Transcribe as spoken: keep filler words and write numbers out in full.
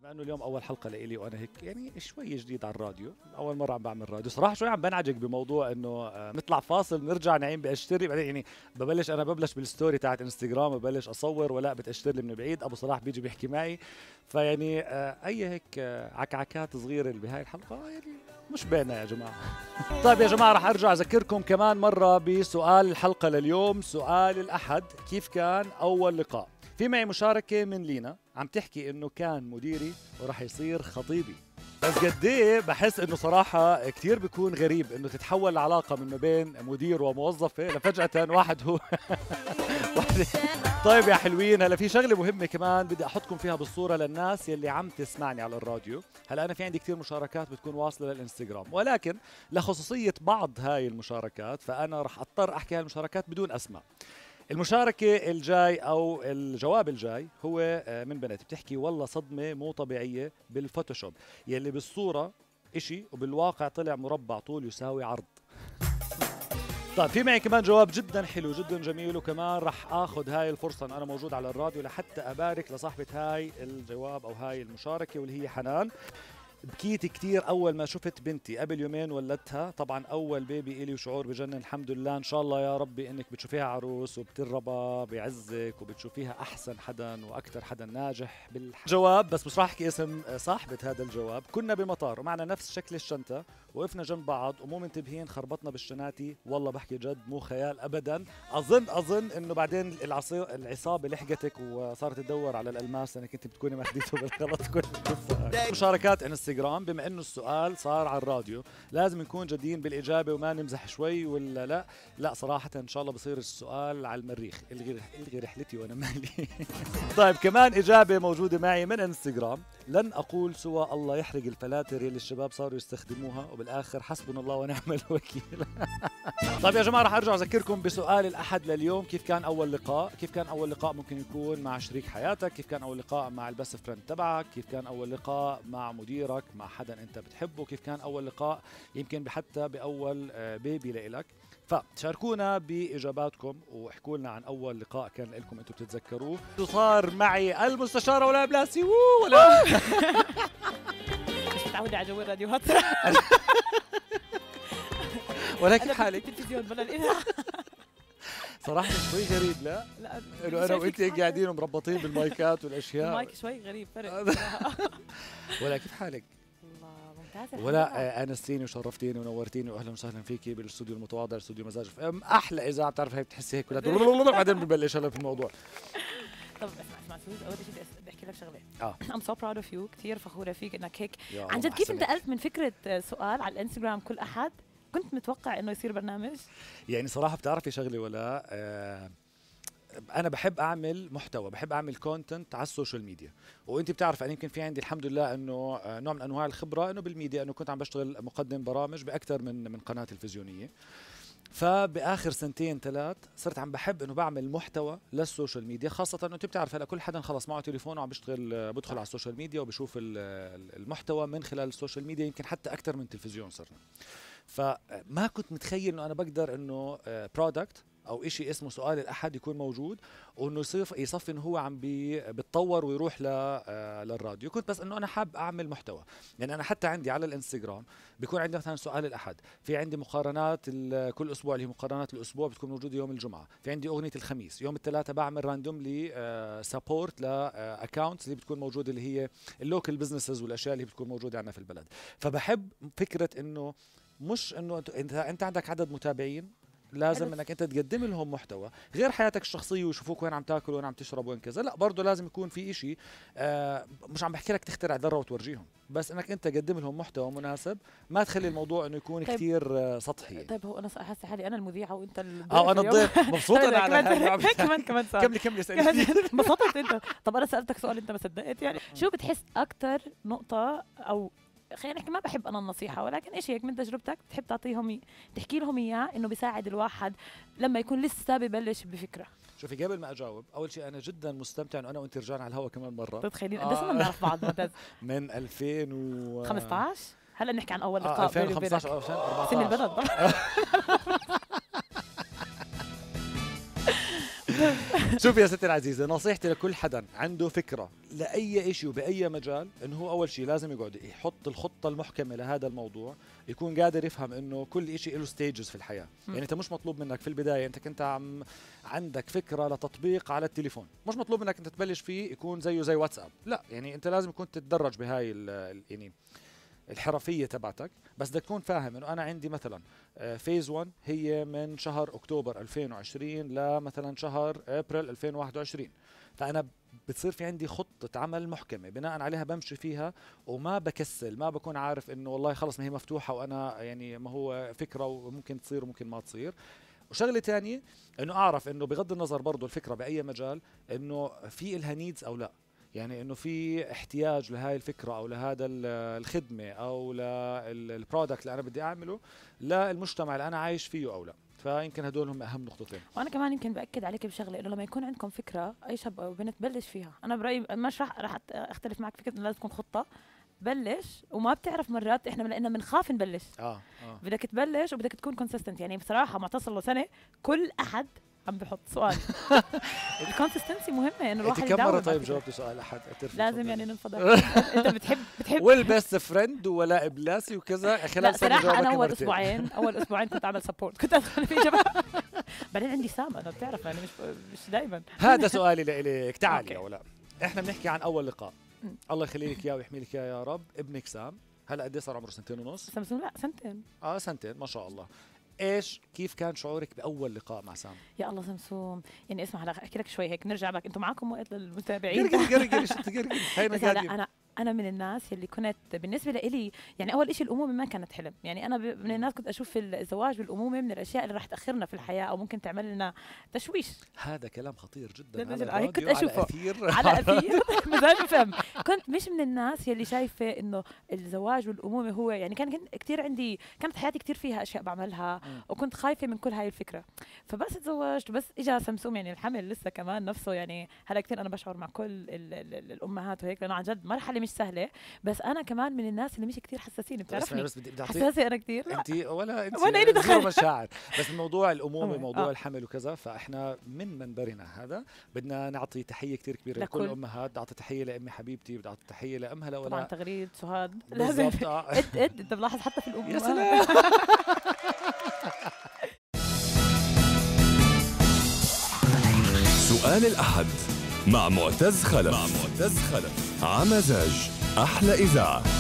بما انه اليوم اول حلقه لإلي وانا هيك يعني شوي جديد على الراديو، اول مره عم بعمل راديو، صراحه شوي عم بنعجق بموضوع انه نطلع فاصل نرجع نعيم باشتري، بعدين يعني ببلش انا ببلش بالستوري تاعت انستغرام ببلش اصور ولا بتاشر لي من بعيد، ابو صلاح بيجي بيحكي معي، فيعني اي هيك عكعكات صغيره بهاي الحلقه يعني مش بينا يا جماعه. طيب يا جماعه، رح ارجع اذكركم كمان مره بسؤال الحلقه لليوم، سؤال الاحد، كيف كان اول لقاء؟ في معي مشاركة من لينا عم تحكي انه كان مديري ورح يصير خطيبي. بس قد ايه بحس انه صراحة كثير بيكون غريب انه تتحول العلاقة من ما بين مدير وموظفة لفجأة واحد هو طيب يا حلوين، هلا في شغلة مهمة كمان بدي احطكم فيها بالصورة للناس يلي عم تسمعني على الراديو. هلا انا في عندي كثير مشاركات بتكون واصلة للانستغرام، ولكن لخصوصية بعض هاي المشاركات فانا رح اضطر احكي هاي المشاركات بدون اسماء. المشاركة الجاي أو الجواب الجاي هو من بنت بتحكي والله صدمة مو طبيعية بالفوتوشوب، يلي بالصورة إشي وبالواقع طلع مربع طول يساوي عرض. طيب في معي كمان جواب جدا حلو جدا جميل، وكمان رح اخذ هاي الفرصة انه انا موجود على الراديو لحتى ابارك لصاحبة هاي الجواب او هاي المشاركة واللي هي حنان. بكيت كتير أول ما شفت بنتي، قبل يومين ولدتها، طبعا أول بيبي إلي وشعور بجنن، الحمد لله إن شاء الله يا ربي إنك بتشوفيها عروس وبتربى بعزك وبتشوفيها أحسن حدا وأكثر حدا ناجح بالجواب. بس مش راح أحكي اسم صاحبة هذا الجواب. كنا بمطار ومعنا نفس شكل الشنطة، وقفنا جنب بعض ومو منتبهين خربطنا بالشناتي، والله بحكي جد مو خيال أبدا. أظن أظن إنه بعدين العصابة لحقتك وصارت تدور على الألماس لأنك كنت بتكوني ماخذيته بالغلط. كل مشاركات انستغرام، بما انه السؤال صار على الراديو لازم نكون جديين بالاجابه وما نمزح شوي ولا لا. لا صراحه ان شاء الله بصير السؤال على المريخ، الغي الغي رحلتي وانا مالي. طيب كمان اجابه موجوده معي من انستغرام، لن اقول سوى الله يحرق الفلاتر اللي الشباب صاروا يستخدموها وبالاخر حسبنا الله ونعم الوكيل. طيب يا جماعه، رح ارجع اذكركم بسؤال الاحد لليوم، كيف كان اول لقاء؟ كيف كان اول لقاء ممكن يكون مع شريك حياتك؟ كيف كان اول لقاء مع البست فريند تبعك؟ كيف كان اول لقاء مع مديرك، مع حدا انت بتحبه؟ كيف كان اول لقاء يمكن حتى باول بيبي لإلك؟ فشاركونا باجاباتكم واحكوا لنا عن اول لقاء كان لكم انتم بتتذكروه. صار معي المستشاره ولا بلاسي ولا مش متعوده على جو الراديوهات. ولكن حالك التلفزيون بلا الإذاعة صراحة شوي غريب. لا لا انه انا وانت قاعدين ومربطين بالمايكات والاشياء. المايك شوي غريب فرق. ولا كيف حالك؟ والله ممتازة. ولا انستيني وشرفتيني ونورتيني واهلا وسهلا فيكي بالاستوديو المتواضع، استوديو مزاج اف ام، احلى اذاعه بتعرف هي بتحسي هيك بعدين ببلش هلا في الموضوع. طب اسمع اسمع سويد، اول شيء بدي احكي لك شغله. اه I'm so proud of you، كثير فخوره فيك انك هيك عن جد. كيف انتقلت من فكره سؤال على الانستغرام كل احد، كنت متوقع انه يصير برنامج؟ يعني صراحه بتعرفي شغله ولا آه انا بحب اعمل محتوى، بحب اعمل كونتنت على السوشيال ميديا، وانت بتعرف انا يمكن في عندي الحمد لله انه نوع من انواع الخبره انه بالميديا، انه كنت عم بشتغل مقدم برامج باكثر من من قناه تلفزيونيه. فباخر سنتين ثلاث صرت عم بحب انه بعمل محتوى للسوشيال ميديا، خاصه انه انت بتعرف هلا كل حدا خلص معه تليفون وعم بيشتغل، بدخل على السوشيال ميديا وبشوف المحتوى من خلال السوشيال ميديا، يمكن حتى اكثر من التلفزيون صرنا. فما كنت متخيل انه انا بقدر انه برودكت او إشي اسمه سؤال الاحد يكون موجود، وانه يصير يصفي انه هو عم بيتطور ويروح للراديو. كنت بس انه انا حاب اعمل محتوى، يعني انا حتى عندي على الانستغرام بيكون عندي مثلا سؤال الاحد، في عندي مقارنات كل اسبوع اللي هي مقارنات الاسبوع بتكون موجوده يوم الجمعه، في عندي اغنيه الخميس، يوم الثلاثاء بعمل راندوملي سبورت لاكونتس اللي بتكون موجوده اللي هي اللوكال بزنسز والاشياء اللي بتكون موجوده عندنا في البلد. فبحب فكره انه مش انه انت انت عندك عدد متابعين لازم انك انت تقدم لهم محتوى غير حياتك الشخصيه ويشوفوك وين عم تاكل وين عم تشرب وين كذا، لا برضه لازم يكون في إشي آه مش عم بحكي لك تخترع ذره وتورجيهم، بس انك انت تقدم لهم محتوى مناسب، ما تخلي الموضوع انه يكون طيب كثير آه سطحي. طيب هو انا حاسه حالي انا المذيعه وانت الضيف. اه انا الضيف مبسوط انا على هذا كمان كمان سؤال. كملي كملي اسالي. انبسطت انت. طب انا سالتك سؤال انت ما صدقت، يعني شو بتحس اكثر نقطه، او خلينا نحكي ما بحب انا النصيحه ولكن ايش هيك من تجربتك بتحب تعطيهم تحكي لهم اياه انه بيساعد الواحد لما يكون لسه ببلش بفكره؟ شوفي قبل ما اجاوب، اول شيء انا جدا مستمتع انه انا وانت رجعنا على الهواء كمان مره. تتخيلين قد ايش بدنا نعرف بعض معتز؟ من ألفين وخمسطعش هلا بنحكي عن اول لقاء. آه ألفين وخمسطعش او ألفين وأربعطعش سن البلد. شوف يا ستي العزيزة، نصيحتي لكل حدا عنده فكرة لأي إشي وبأي مجال، إنه هو أول شيء لازم يقعد يحط الخطة المحكمة لهذا الموضوع، يكون قادر يفهم إنه كل إشي له ستيجز في الحياة. م. يعني أنت مش مطلوب منك في البداية أنت كنت عم عندك فكرة لتطبيق على التليفون، مش مطلوب منك أنت تبلش فيه يكون زيه زي واتساب، لا يعني أنت لازم يكون تتدرج بهاي يعني الحرفية تبعتك، بس بدك تكون فاهم انه انا عندي مثلا فيز واحد هي من شهر اكتوبر ألفين وعشرين لمثلا شهر ابريل ألفين وواحد وعشرين، فانا بتصير في عندي خطة عمل محكمة بناء عليها بمشي فيها وما بكسل، ما بكون عارف انه والله خلص ما هي مفتوحة وانا يعني ما هو فكرة وممكن تصير وممكن ما تصير. وشغله تانية انه اعرف انه بغض النظر برضو الفكرة باي مجال انه في الها نيدز او لا، يعني انه في احتياج لهاي الفكره او لهذا الخدمه او للبرودكت اللي انا بدي اعمله للمجتمع اللي انا عايش فيه او لا. فيمكن هدول هم اهم نقطتين. وانا كمان يمكن باكد عليك بشغله انه لما يكون عندكم فكره اي شاب او بنت بلش فيها. انا برايي مش راح راح اختلف معك فكره انه لازم تكون خطه، بلش وما بتعرف مرات احنا لانه بنخاف نبلش. اه اه بدك تبلش وبدك تكون كونسيستنت. يعني بصراحه معتصر له سنه كل احد عم بحط سؤال. الكونسستنسي مهمه انه الواحد يداوم. كم مره طيب جاوبت سؤال احد؟ لازم يعني ننفضل. انت بتحب بتحب والبست فريند ولا ابلاسي وكذا خلال سنه جاوبك انا اول اسبوعين اول اسبوعين كنت اعمل سبورت، كنت ادخل في اجابات. بعدين عندي سام انا بتعرف يعني مش مش دائما. هذا سؤالي لك. تعالي يا ولا، احنا بنحكي عن اول لقاء. الله يخلي لك اياه ويحمي لك اياه يا رب. ابنك سام هلا قد ايه صار عمره؟ سنتين ونص؟ سمسم لا سنتين. اه سنتين ما شاء الله. ايش كيف كان شعورك باول لقاء مع سام؟ يا الله سمسوم، يعني اسمع هلا احكي لك شوي هيك نرجع بك. انتم معكم وقت للمتابعين؟ قرقري قرقري شو تقرقري هينا انا انا من الناس اللي كنت بالنسبه لي يعني اول شيء الامومه ما كانت حلم. يعني انا من الناس كنت اشوف الزواج والامومه من الاشياء اللي راح تاخرنا في الحياه او ممكن تعمل لنا تشويش. هذا كلام خطير جدا. على كنت اشوفه على اثير على اثير مزاج فهم. كنت مش من الناس يلي شايفه انه الزواج والامومه هو يعني كان كثير عندي كانت حياتي كثير فيها اشياء بعملها م. وكنت خايفه من كل هاي الفكره. فبس تزوجت بس اجى سمسوم يعني الحمل لسه كمان نفسه. يعني هلا كثير انا بشعر مع كل ال ال ال الامهات وهيك لانه عن جد مرحله مش سهله. بس انا كمان من الناس اللي مش كثير حساسين بتعرفني. بس بدي حساسه انا كثير. انت ولا انت ولا إلي دخل مشاعر. بس موضوع الامومه موضوع آه. الحمل وكذا، فاحنا من منبرنا هذا بدنا نعطي تحيه كثير كبيره لكل الامهات. بدي اعطي تحيه لامي حبيبتي، بدي اعطي تحيه لامها لولا طبعا تغريد سهاد لازم اد اد انت ملاحظ حتى في الامومه. يا سلام. سؤال الأحد مع معتز خلف. مع معتز خلف. عمزاج أحلى إذاعة.